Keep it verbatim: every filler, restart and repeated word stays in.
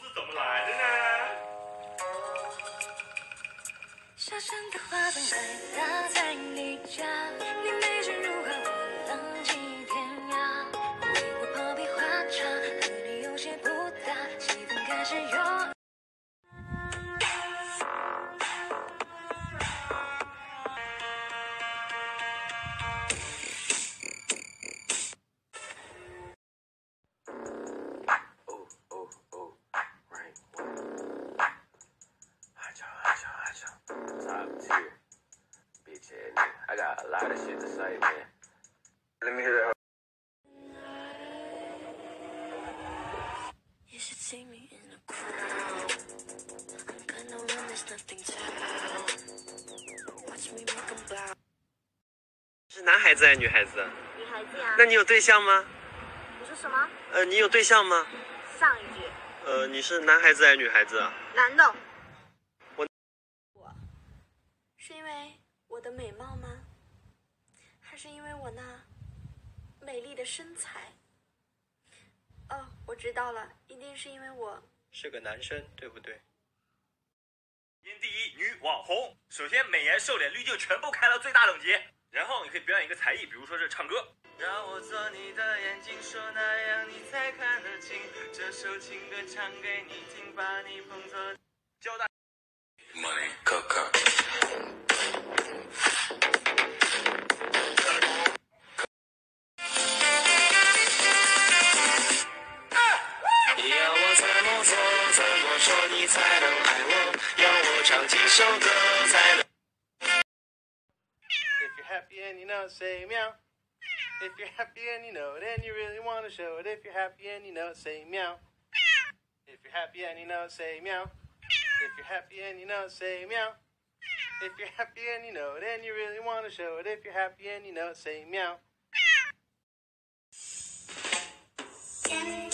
怎么来的呢？ 小城的花灯还打在你家，你眉间如何我浪迹天涯？我一壶泡杯花茶，和你有些不搭，气氛开始有。 I got a lot of shit to say, man. Let me hear that. You should see me in a crowd. I'm gonna run, there's nothing to do. Watch me make them bow. 是男孩子还是女孩子？ 女孩子呀。 那你有对象吗？ 你说什么？ 呃，你有对象吗？ 上一句。 呃，你是男孩子还是女孩子啊？ 男的。 我。 我是因为我的美貌吗？还是因为我那美丽的身材？哦，我知道了，一定是因为我是个男生，对不对？ 年第一女网红，首先美颜、瘦脸、滤镜全部开到最大等级，然后你可以表演一个才艺，比如说是唱歌。 让我做你的眼睛，说那样你才看得清。这首情歌唱给你听，把你捧作教大。 Money, coca. If you're happy and you know it, say meow. If you're happy and you know it and you really want to show it. If you're happy and you know it, say meow. If you're happy and you know it, say meow. If you're happy and you know it, say meow. If you're happy and you know it and you really want to show it. If you're happy and you know it, say meow.